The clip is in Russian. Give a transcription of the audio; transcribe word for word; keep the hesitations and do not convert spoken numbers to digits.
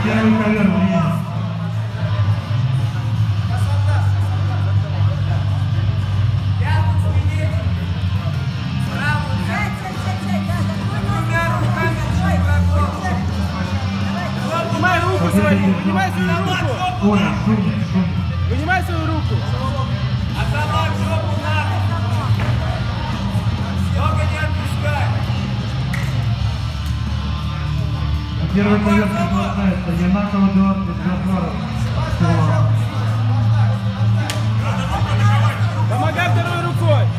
Первый ковер время. Вынимай руку свою, вынимай свою руку. Понял, шумно, шумно. Вынимай свою руку. Оторвать жопу надо. Много не отпускай. Первый ковер продолжается. Ямакова до Джафарова. Помогай второй рукой.